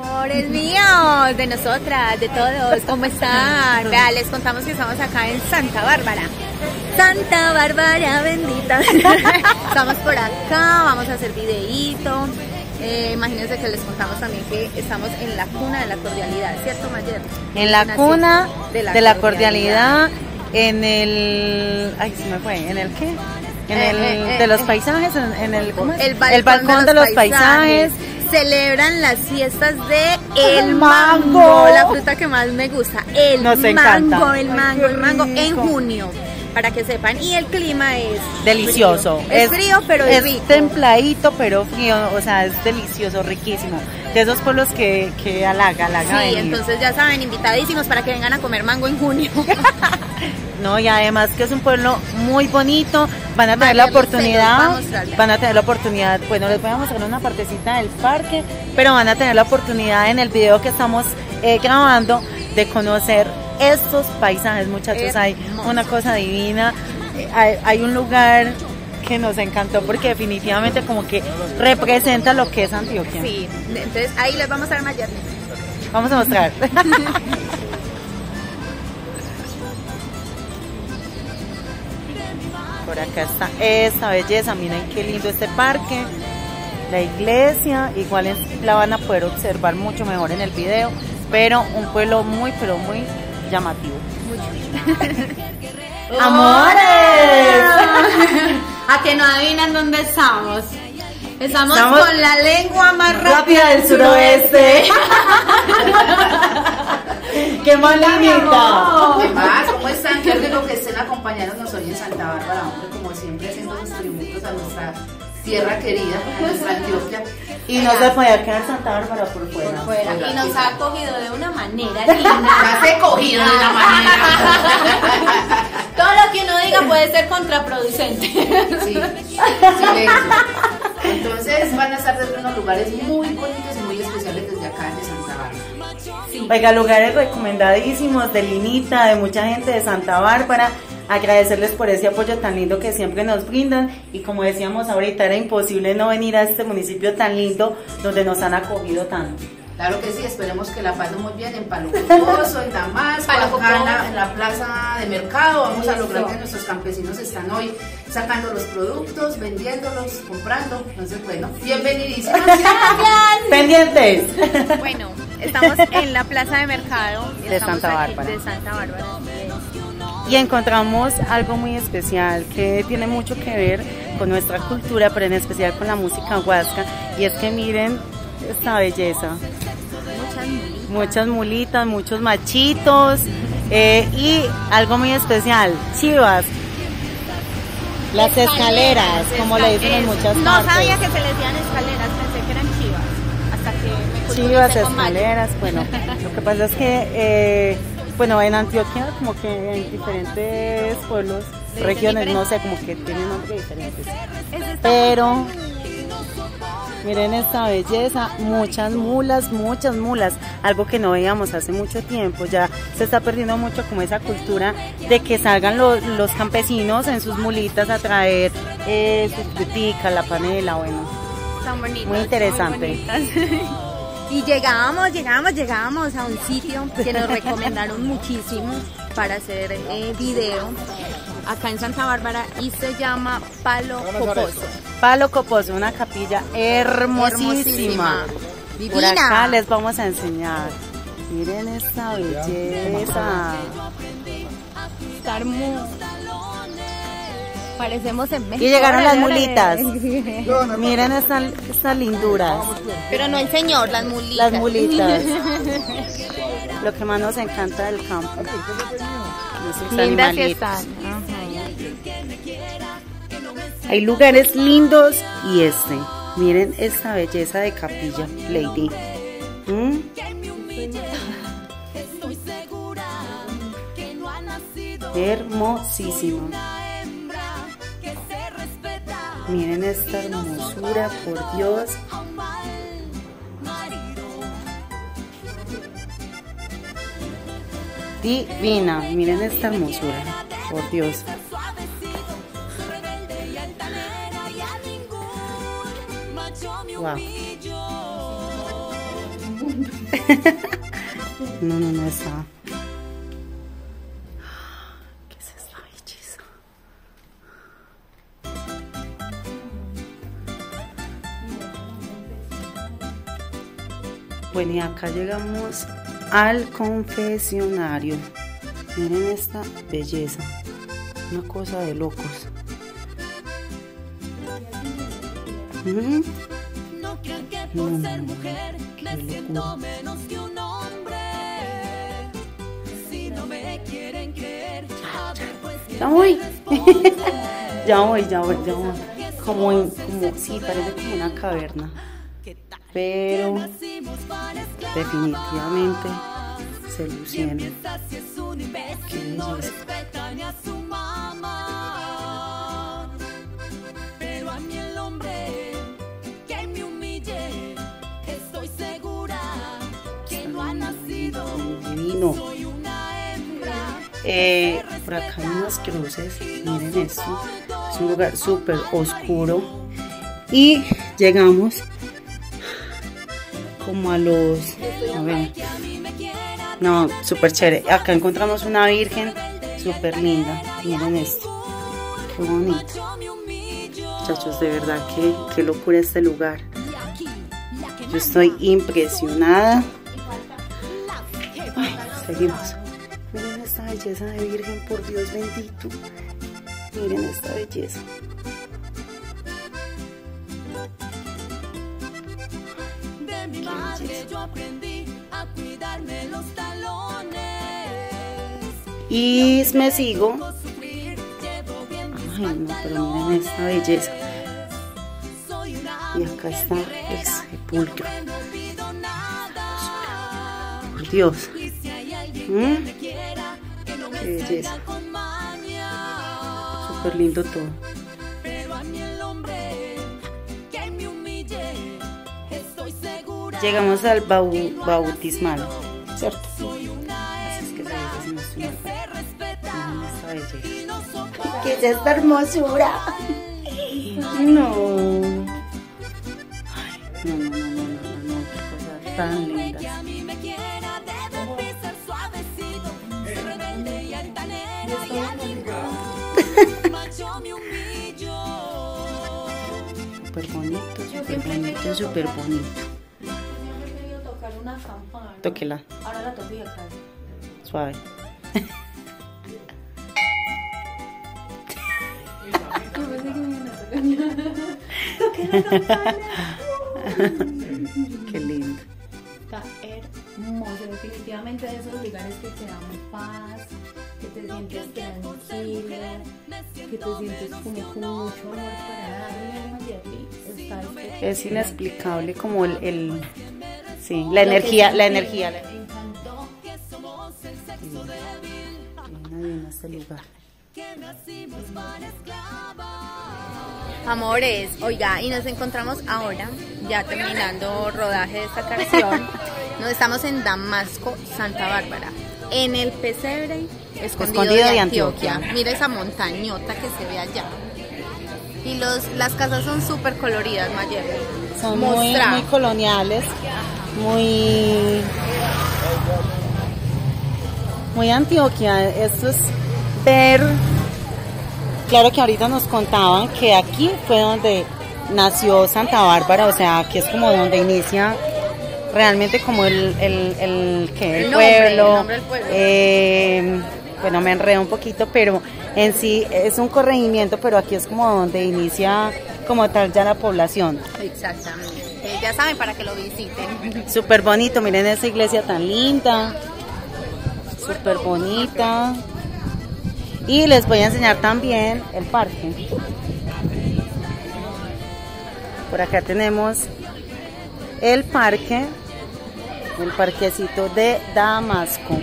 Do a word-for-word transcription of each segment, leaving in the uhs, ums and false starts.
Amores míos, de nosotras, de todos, ¿cómo están? Vea, les contamos que estamos acá en Santa Bárbara. Santa Bárbara bendita. Estamos por acá, vamos a hacer videíto. Eh, imagínense que les contamos también que estamos en la cuna de la cordialidad, ¿cierto, Mayer? En la cuna de la, de la cordialidad, en el... Ay, se me fue, ¿en el qué? En Eh, el eh, de los eh, paisajes, en, en el, ¿cómo es? El balcón, el balcón de los, de los paisajes. paisajes. Celebran las fiestas de el mango. mango, la fruta que más me gusta, el Nos mango, encanta. el mango, el mango, en junio, para que sepan. Y el clima es delicioso. Frío. Es, es frío, pero es, es rico. templadito, pero frío, o sea, es delicioso, riquísimo. De esos pueblos que, que halaga, halaga. Sí, venir. entonces ya saben, invitadísimos para que vengan a comer mango en junio. No, y además que es un pueblo muy bonito, van a tener la oportunidad, van a tener la oportunidad, bueno, les voy a mostrar una partecita del parque, pero van a tener la oportunidad en el video que estamos eh, grabando de conocer estos paisajes, muchachos. Hermoso. Hay una cosa divina, hay, hay un lugar que nos encantó porque definitivamente como que representa lo que es Antioquia. Sí, entonces ahí les vamos a dar mayor. Vamos a mostrar. Por acá está esta belleza, miren qué lindo este parque, la iglesia, igual es, la van a poder observar mucho mejor en el video, pero un pueblo muy, pero muy llamativo. Mucho. ¡Amores! ¿A que no adivinan dónde estamos? Estamos, estamos con la lengua más rápida, rápida del suroeste. ¡Qué más linda! ¿Qué más? ¿Cómo están? Qué rico que estén acompañándonos hoy en Santa Bárbara, hombre, como siempre haciendo sus tributos a nuestra tierra querida, a nuestra Antioquia. Y no se podía quedar Santa Bárbara por fuera. Por fuera. Y nos ha acogido de una manera linda. Nos ha cogido de una manera. Todo lo que uno diga puede ser contraproducente. Sí, silencio. Entonces van a estar desde unos lugares muy bonitos y muy especiales desde acá de Santa Bárbara. Sí. Oiga, lugares recomendadísimos de Linita, de mucha gente de Santa Bárbara. Agradecerles por ese apoyo tan lindo que siempre nos brindan, y como decíamos ahorita, era imposible no venir a este municipio tan lindo donde nos han acogido tanto. Claro que sí, esperemos que la pasen muy bien en Palo Coposo, en Damasco, acá en la, en la plaza de mercado. Vamos a lograr que nuestros campesinos están hoy sacando los productos, vendiéndolos, comprando. Entonces, bueno, bienvenidísimos. Gracias. Pendientes. Bueno, estamos en la plaza de mercado de Santa Bárbara. De Santa Bárbara. Y encontramos algo muy especial que tiene mucho que ver con nuestra cultura, pero en especial con la música huasca. Y es que miren esta belleza. Muchas mulitas. Muchas mulitas, muchos machitos. Eh, y algo muy especial, chivas. Las escaleras, escaleras como le dicen en muchas no partes. No sabía que se les decían escaleras, pensé que eran chivas. Hasta que me Chivas, escaleras, bueno, lo que pasa es que... Eh, bueno, en Antioquia como que en diferentes pueblos, regiones, no sé, como que tienen nombres diferentes. Pero miren esta belleza, muchas mulas, muchas mulas, algo que no veíamos hace mucho tiempo. Ya se está perdiendo mucho como esa cultura de que salgan los, los campesinos en sus mulitas a traer eh, sus fruticas, la panela, bueno. Son bonitas, muy interesante. Y llegábamos, llegábamos, llegábamos a un sitio que nos recomendaron muchísimo para hacer eh, video acá en Santa Bárbara, y se llama Palo Coposo. Palo Coposo, una capilla hermosísima. Divina. Por acá les vamos a enseñar. Miren esta belleza. Está hermoso. Parecemos en México. Y llegaron las mulitas. Miren estas esta linduras. Pero no el señor, las mulitas. Las mulitas. Lo que más nos encanta del campo. Lindas que están. Hay lugares lindos y este. Miren esta belleza de capilla, Lady. ¿Mm? Hermosísimo. Miren esta hermosura, por Dios. Divina, miren esta hermosura, por Dios. Wow. No, no, no está. ¿Qué es esta belleza? Bueno, y acá llegamos al confesionario. Miren esta belleza. Una cosa de locos. ¿Mm? No crean que por No, ser mujer me qué siento locura. menos que un hombre. Si no me quieren creer, a ver pues quién Ya voy. me responde. Ya voy, ya voy, ya voy. Como en, como, sí, parece como una caverna. Pero Nacimos para esclavos. definitivamente se lucieron. Piensa si es un Qué imbécil, no belleza. respeta ni a su mamá. Pero a mí el hombre que me humille, estoy segura que no ha nacido. Divino. Soy una hembra. Eh, por acá hay unas cruces. Miren esto. Es un lugar súper oscuro. Y llegamos como a los... A ver. Que a mí me quiera. No, súper chévere. Acá encontramos una virgen súper linda. Miren esto. Qué bonito. Yo me humillo. Muchachos, de verdad, qué, qué locura este lugar. Y aquí, la que Yo estoy impresionada. Ay, seguimos. Miren esta belleza de virgen, por Dios bendito. Miren esta belleza. de mi madre yo aprendí a cuidarme los talones. Y me sigo. Sufrir, llevo bien mis Ay, no, pero miren esta belleza. Soy una Y acá está el sepulcro. no olvido nada. Por Dios. Y si hay alguien ¿Mm? que me quiera, que no me Qué belleza. sienta con maña. Súper lindo todo. Pero a mí el hombre que me humille, estoy segura. Llegamos al bau- bautismal, ¿cierto? Soy una Así es que se hembra ve, si no estoy que mal. se respeta Miren esta belleza. y no soporta. ¿Qué es esta hermosura? No. Ay, no, no, no, no, no, no, qué cosas tan Que lindas. a mí me quiera debe pisar suavecito, ser rebelde y altanero y amigo. Macho me humillo. Súper bonito, súper bonito, súper bonito. Yo he querido tocar una campana. Tóquela, Ahora la toco y acá. suave. Yo pensé que me iban a tocar. Toqué la campana. Qué lindo. Está hermoso, definitivamente de esos lugares que te dan paz, que te sientes tranquilo, que te sientes como con mucho amor para darle a Mayerly. Está espectacular. Es inexplicable como el, el sí, la energía, la energía. La... Me encantó. Nadie en este lugar. Amores, oiga, y nos encontramos ahora, ya terminando rodaje de esta canción. Nos estamos en Damasco, Santa Bárbara, en el pesebre escondido, Escondido de de Antioquia. Antioquia. Mira esa montañota que se ve allá. Y los, las casas son súper coloridas, Mayerly. Son muy, Mostra. muy coloniales, muy, muy Antioquia. Esto es ver, claro que ahorita nos contaban que aquí fue donde nació Santa Bárbara, o sea, aquí es como donde inicia realmente como el, el, el, ¿qué? el El nombre, pueblo. el nombre del pueblo. Eh, bueno, me enredo un poquito, pero en sí es un corregimiento, pero aquí es como donde inicia como tal ya la población. Exactamente. Eh, ya saben, para que lo visiten. Súper bonito, miren esa iglesia tan linda, súper bonita. Y les voy a enseñar también el parque. Por acá tenemos el parque, el parquecito de Damasco.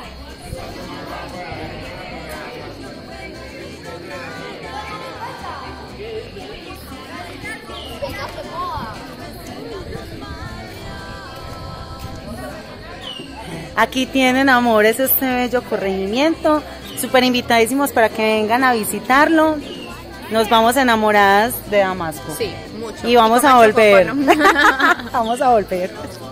Aquí tienen, amores, este bello corregimiento. Súper invitadísimos para que vengan a visitarlo. Nos vamos enamoradas de Damasco. Sí, mucho. Y vamos con a Macho volver. Cocono. Vamos a volver.